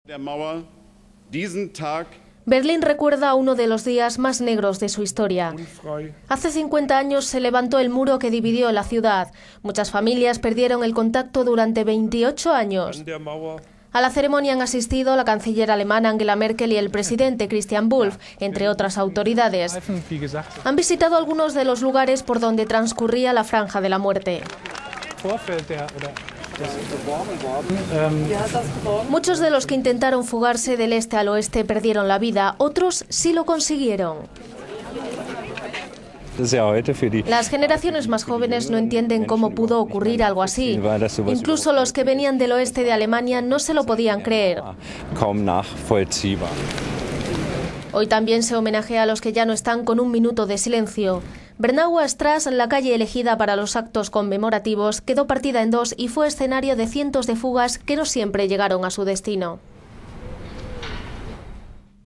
Berlín recuerda uno de los días más negros de su historia. Hace 50 años se levantó el muro que dividió la ciudad. Muchas familias perdieron el contacto durante 28 años. A la ceremonia han asistido la canciller alemana Angela Merkel y el presidente Christian Wulff, entre otras autoridades. Han visitado algunos de los lugares por donde transcurría la Franja de la Muerte. Muchos de los que intentaron fugarse del este al oeste perdieron la vida, otros sí lo consiguieron. Las generaciones más jóvenes no entienden cómo pudo ocurrir algo así. Incluso los que venían del oeste de Alemania no se lo podían creer. Hoy también se homenajea a los que ya no están con un minuto de silencio. Bernauer Straße, la calle elegida para los actos conmemorativos, quedó partida en dos y fue escenario de cientos de fugas que no siempre llegaron a su destino.